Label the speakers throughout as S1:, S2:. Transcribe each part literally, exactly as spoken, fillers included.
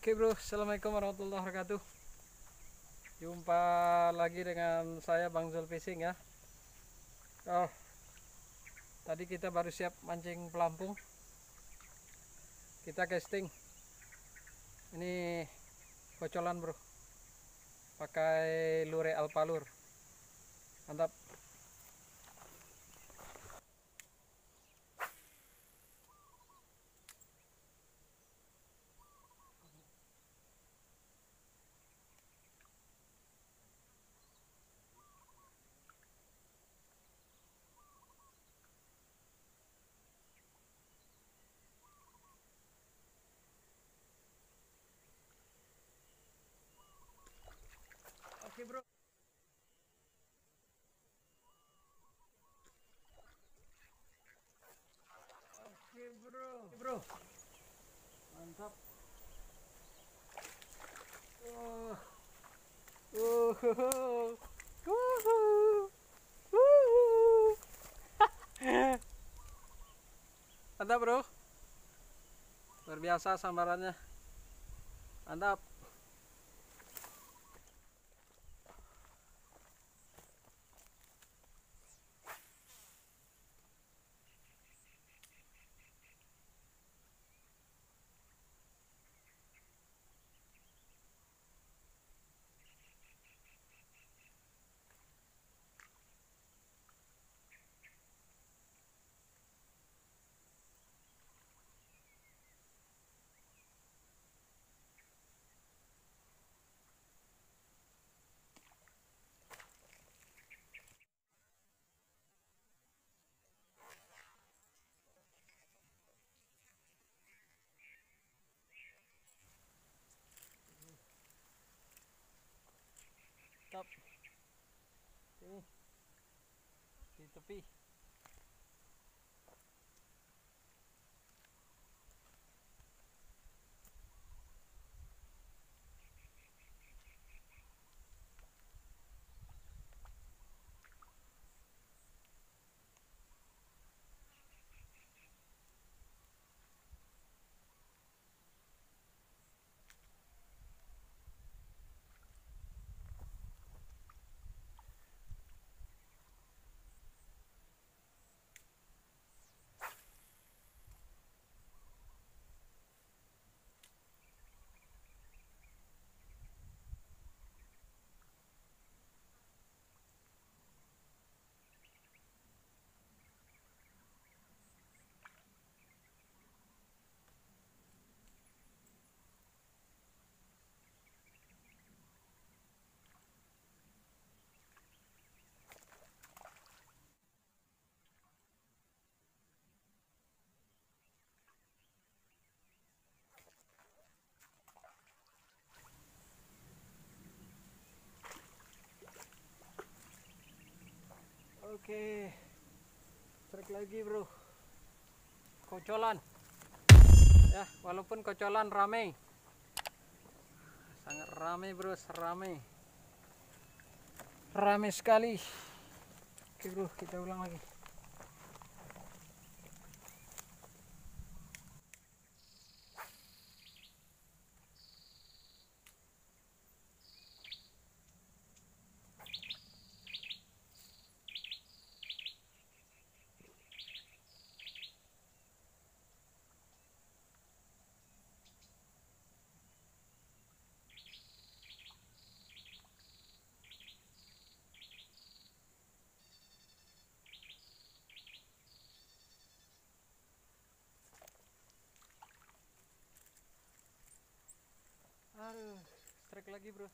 S1: Oke bro, assalamualaikum warahmatullahi wabarakatuh. Jumpa lagi dengan saya Bang Zul Fishing ya. Oh, tadi kita baru siap mancing pelampung. Kita casting. Ini kocolan bro. Pakai lure alpalur. Mantap. Oke bro. Oke bro. Oke bro. Mantap. Oh. Uh. Uh. Uh. Mantap bro. Luar biasa sambarannya. Mantap. Mantap. Ini di tepi. Oke, strike lagi bro, kocolan ya, walaupun kocolan rame, sangat rame bro, rame rame sekali. Oke bro, kita ulang lagi. Aduh, strike lagi bro.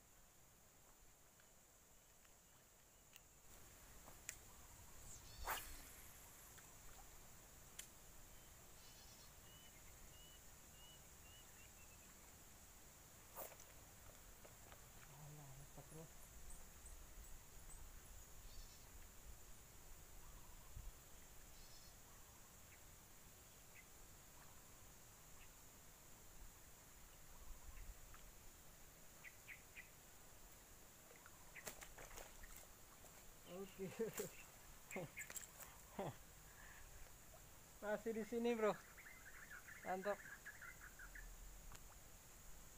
S1: Oke. Masih di sini bro, mantap.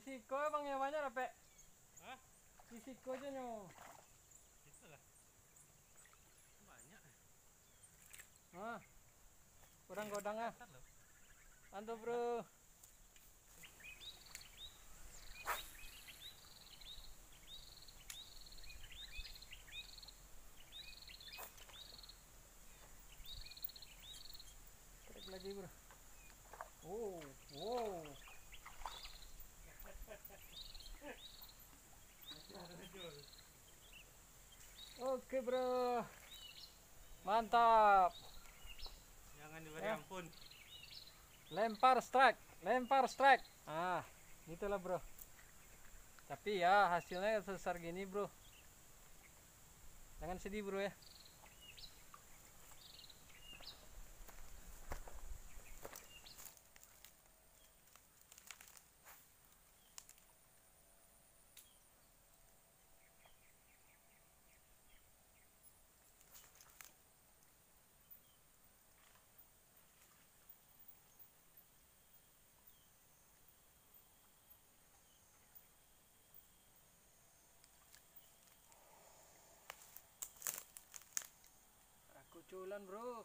S1: Sisiko bang ya banyak apa?
S2: Hah?
S1: Sisiko aja nyo.
S2: Itulah. Banyak.
S1: Ah, godang-godang ah.
S2: Besar loh.
S1: Mantap bro. Trek lagi bro. Oh, wow. Oke bro, mantap.
S2: Jangan diberi
S1: Ya.
S2: ampun.
S1: Lempar strike, lempar strike. Ah, gitulah bro. Tapi ya hasilnya sebesar gini bro. Jangan sedih bro ya. Aku culan bro.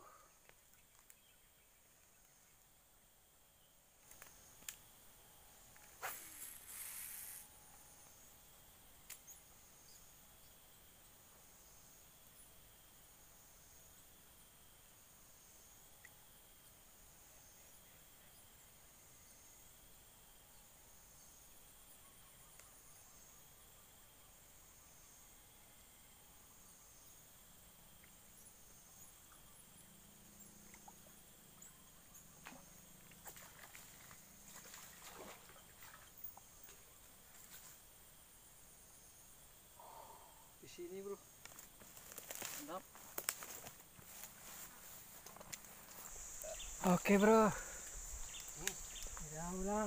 S1: Di sini bro. Mantap. Oke bro. Ya ulang.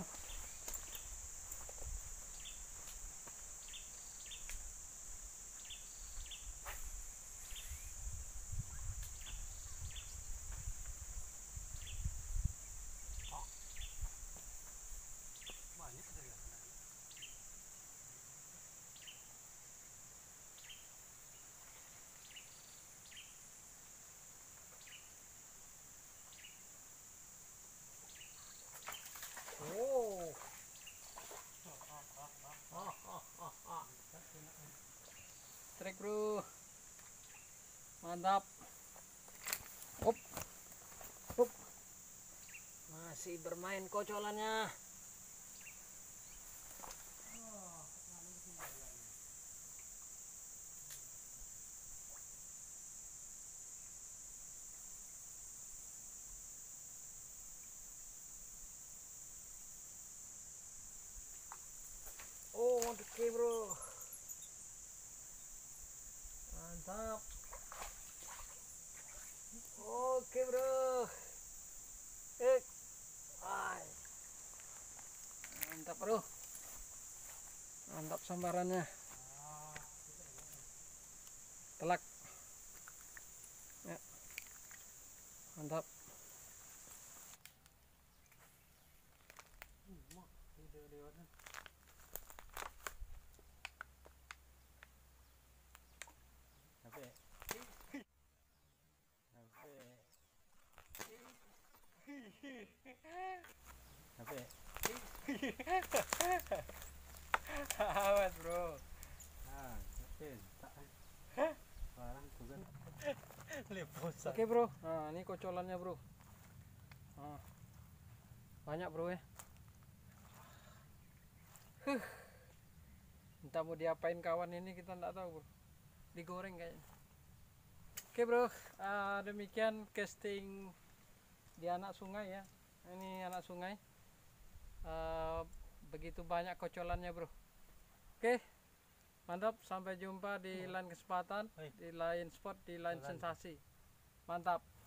S2: Banyak dari sana.
S1: Oh. Trek bro. Mantap. Up. Up. Masih bermain kocolannya. Oh, oke bro. Mantap. Oke bro. Eh. Ay. Mantap bro. Mantap sambarannya. Telak. Ya. Mantap.
S2: Sampai. Sampai.
S1: Awas bro.
S2: Ah, tapi tak. Barang tuh kan. Leposan.
S1: Oke bro. Nah ini kocolannya bro. Nah, banyak bro ya. Huh. Entah mau diapain kawan ini kita nggak tahu bro. Digoreng kayaknya. Oke bro, uh, demikian casting di anak sungai ya. Ini anak sungai. Uh, begitu banyak kocolannya bro. Oke, mantap. Sampai jumpa di lain kesempatan, di lain spot, di lain sensasi. Mantap.